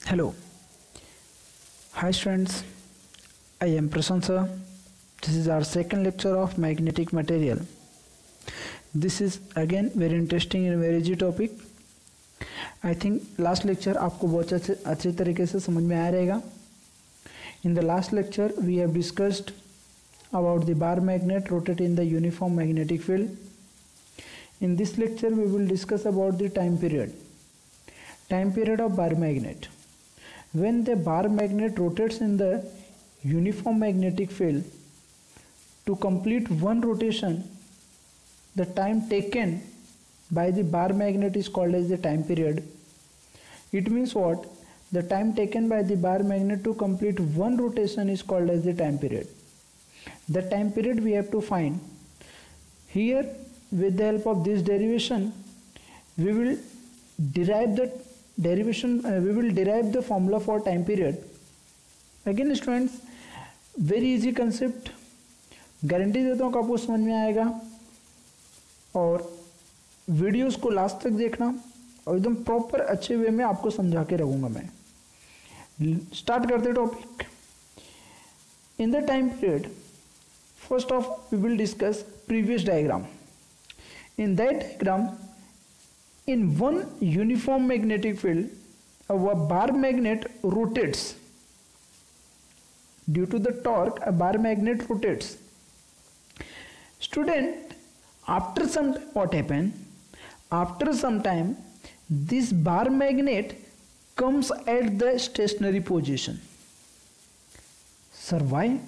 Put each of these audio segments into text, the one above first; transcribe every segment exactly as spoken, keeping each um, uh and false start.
Hello. Hi students, I am Prashant sir. This is our second lecture of magnetic material. This is again very interesting and very easy topic. I think last lecture आपको बहुत अच्छे अच्छे तरीके से समझ में आया रहेगा. In the last lecture we have discussed about the bar magnet rotate in the uniform magnetic field. In this lecture we will discuss about the time period. Time period of bar magnet. When the bar magnet rotates in the uniform magnetic field, to complete one rotation, the time taken by the bar magnet is called as the time period. It means what? The time taken by the bar magnet to complete one rotation is called as the time period. The time period we have to find. Here, with the help of this derivation, we will derive the derivation uh, we will derive the formula for time period. Again students, very easy concept, guarantee देता हूँ कि आपको समझ में आएगा. और videos को last तक देखना और एकदम प्रॉपर अच्छे वे में आपको समझा के रखूँगा मैं. स्टार्ट करते topic. In the time period, first of we will discuss previous diagram. In that diagram, in one uniform magnetic field, a bar magnet rotates. Due to the torque, a bar magnet rotates. Student, after some time, what happened? After some time, this bar magnet comes at the stationary position. Sir, why?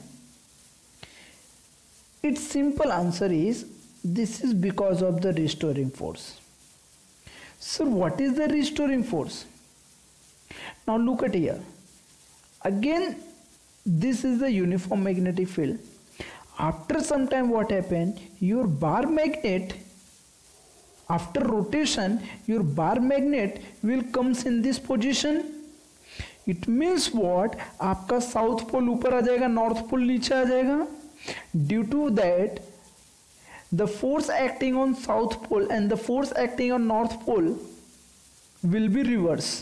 Its simple answer is, this is because of the restoring force. So what is the restoring force? Now look at here. Again, this is the uniform magnetic field. After some time what happened? Your bar magnet, after rotation, your bar magnet will comes in this position. It means what? आपका south pole ऊपर आ जाएगा, north pole नीचे आ जाएगा. Due to that, the force acting on south pole and the force acting on north pole will be reverse.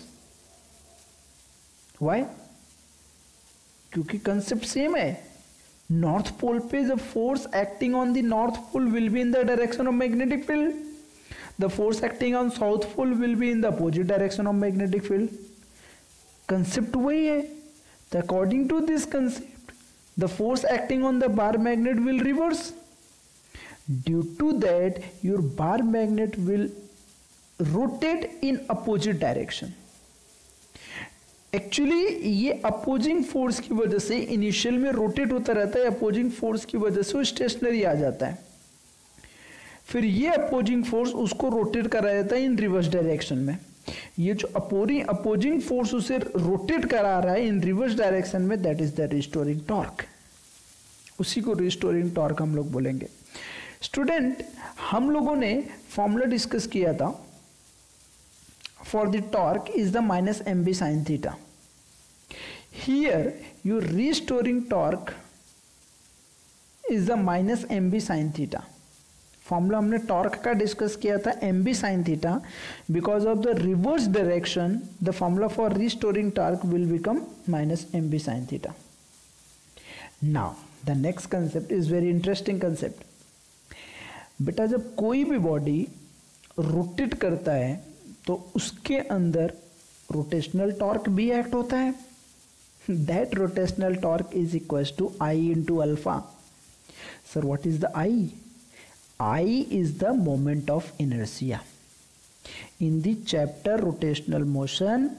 Why? क्योंकि concept same है. North pole पे the force acting on the north pole will be in the direction of magnetic field. The force acting on south pole will be in the opposite direction of magnetic field. Concept वही है. So according to this concept, the force acting on the bar magnet will reverse. Due to that, your bar magnet will rotate in opposite direction. Actually ये opposing force की वजह से initial में rotate होता रहता है. opposing force की वजह से वो stationary आ जाता है. फिर ये opposing force उसको rotate करा जाता है in reverse direction में. ये जो opposing opposing force उसे rotate करा रहा है in reverse direction में, that is the restoring torque. उसी को restoring torque हम लोग बोलेंगे. स्टूडेंट, हम लोगों ने फॉर्मूला डिस्कस किया था. For the torque is the minus M B sine theta. Here your restoring torque is the minus M B sine theta. Formula हमने टॉर्क का डिस्कस किया था M B sine theta. Because of the reverse direction, the formula for restoring torque will become minus M B sine theta. Now the next concept is very interesting concept. बेटा, जब कोई भी body rotate करता है तो उसके अंदर rotational torque भी एक्ट होता है. That rotational torque is equal to I into alpha. Sir, what is the I? I is the moment of inertia. In the chapter rotational motion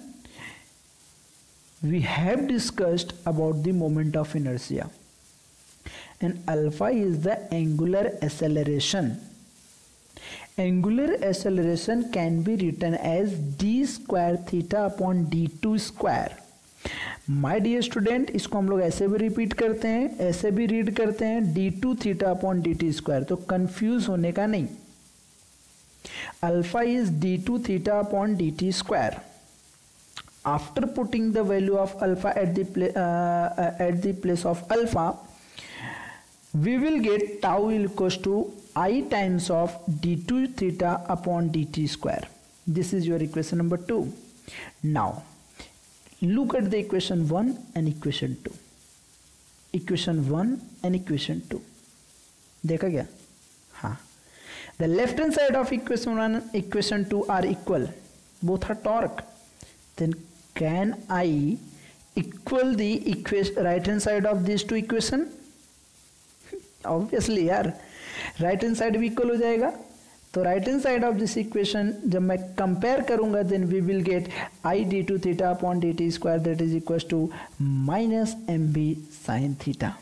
we have discussed about the moment of inertia. And alpha is the angular acceleration. Angular acceleration can be written as d square theta upon d two square. My dear student, इसको हम लोग ऐसे भी repeat करते हैं, ऐसे भी read करते हैं, d two theta upon dt square. तो कंफ्यूज होने का नहीं. Alpha is d two theta upon dt square. After putting the value of alpha at the pla uh, at the place of alpha, we will get tau equals to I times of d two theta upon dt square. This is your equation number two. Now look at the equation one and equation two. Equation one and equation two. देखा क्या? हाँ. The left hand side of equation one and equation two are equal. Both are torque. Then can I equal the equation right hand side of these two equation? Obviously यार, right hand side भी equal हो जाएगा. तो right hand side of this equation जब मैं compare करूंगा then we will get I D two theta upon D T square that is equal to minus M B sine theta.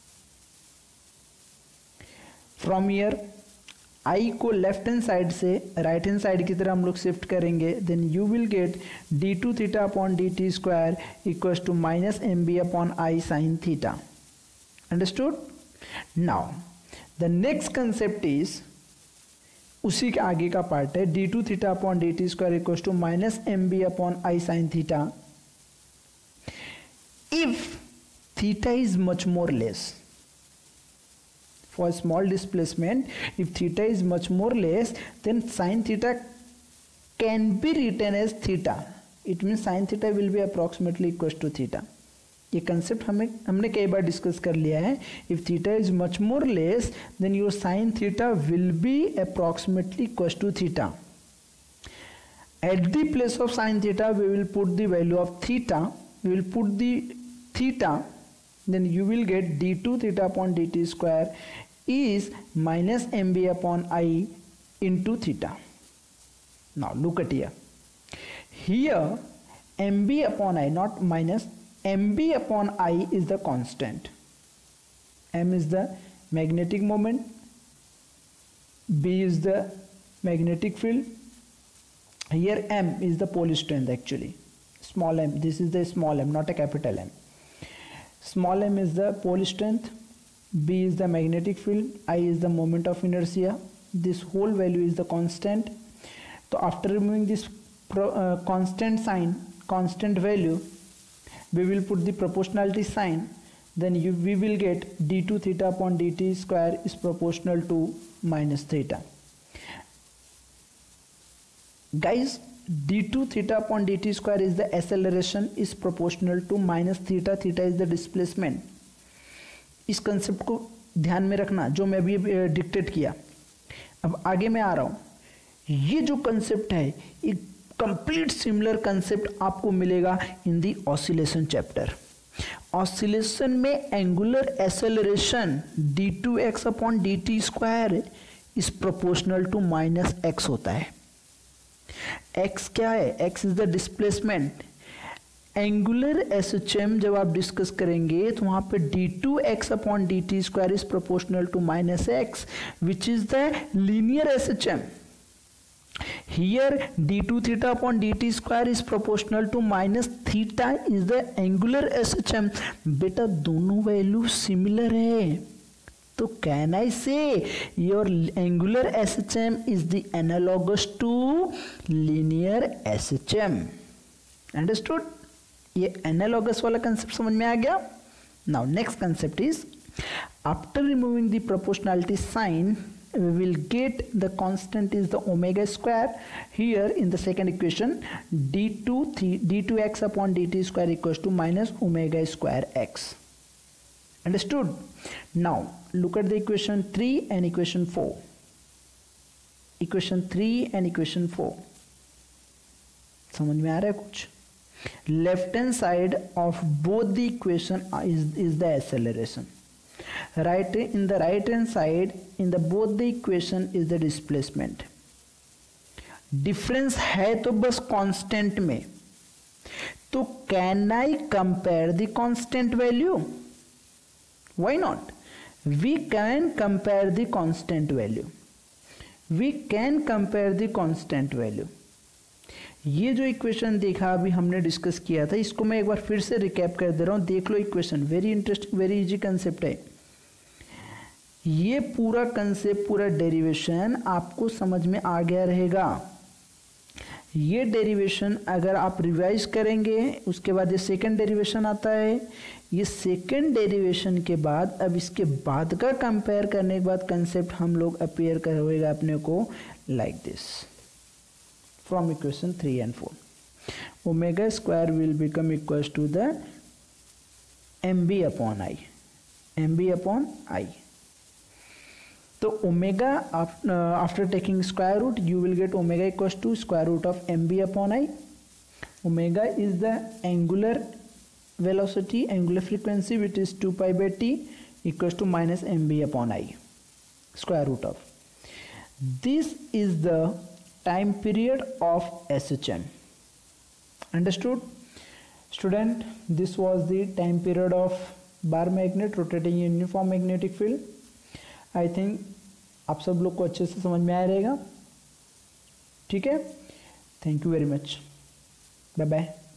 From here I को left hand side से right hand side की तरह हम लोग shift करेंगे then you will get D two theta upon D T square equal to minus M B upon I sine theta. Understood? Now the next concept is, उसी के आगे का पार्ट है, D two theta upon D T square equal to minus M B upon I sine theta. If theta is much more less for small displacement, if theta is much more less then sine theta can be written as theta. It mean sine theta will be approximately equal to theta. ये concept हमें हमने कई बार discuss कर लिया है. If theta is much more less then your sine theta will be approximately equal to theta. At the place of sine theta we will put the value of theta, we will put the theta, then you will get D two theta upon D T square is minus mb upon I into theta. Now look at here. Here mb upon I, not minus, mb upon I is the constant. M is the magnetic moment, B is the magnetic field. Here M is the pole strength actually. Small m, this is the small m, not a capital M. Small m is the pole strength, B is the magnetic field, I is the moment of inertia. This whole value is the constant. So after removing this pro, uh, constant sign, constant value, we will put the proportionality sign. Then you, we will get d two theta upon dt square is proportional to minus theta. Guys, d two theta upon dt square is the acceleration, is proportional to minus theta. Theta is the displacement. इस concept को ध्यान में रखना जो मैं अभी dictate किया. अब आगे मैं आ रहा हूं. ये जो कंसेप्ट है एक कंप्लीट सिमिलर कंसेप्ट आपको मिलेगा in the oscillation chapter. Oscillation में angular acceleration D two X upon D T square is proportional to minus X होता है. एक्स क्या है? X is the displacement. Angular S H M जब आप discuss करेंगे तो वहां पे D two X upon D T square is proportional to minus X which is the linear S H M. Here D two theta upon D T square is proportional to minus theta is the angular S H M. बेटा दोनों value similar है तो can I say your angular S H M is the analogous to linear S H M. Understood? ये analogous वाला concept समझ में आ गया. Now next concept is after removing the proportionality sine we will get the constant is the omega square. Here in the second equation d two d two x upon dt square equals to minus omega square x. Understood? Now look at the equation three and equation four. Equation three and equation four समझ में आ रहा है कुछ? Left hand side of both the equation is is the acceleration. Right in the right hand side in the both the equation is the displacement. Difference है तो बस constant में. तो can I compare the constant value? Why not? We can compare the constant value. We can compare the constant value. ये जो equation देखा अभी हमने डिस्कस किया था इसको मैं एक बार फिर से रिकैप कर दे रहा हूँ. देख लो equation, very interesting, very easy concept है. ये पूरा कंसेप्ट, पूरा डेरिवेशन आपको समझ में आ गया रहेगा. ये डेरिवेशन अगर आप रिवाइज करेंगे उसके बाद ये सेकंड डेरिवेशन आता है. ये सेकंड डेरिवेशन के बाद अब इसके बाद का कंपेयर करने के बाद कंसेप्ट हम लोग अपीयर करेगा अपने को like this from equation three and four. Omega square will become equals to the M B upon I, M B upon I. तो omega after taking square root you will get omega equals to square root of mb upon I. Omega is the angular velocity, angular frequency, which is two pi by t equals to minus mb upon I, square root of. This is the time period of S H M. Understood? Student, this was the time period of bar magnet rotating in uniform magnetic field. I think आप सब लोग को अच्छे से समझ में आया रहेगा. ठीक है, thank you very much, bye bye.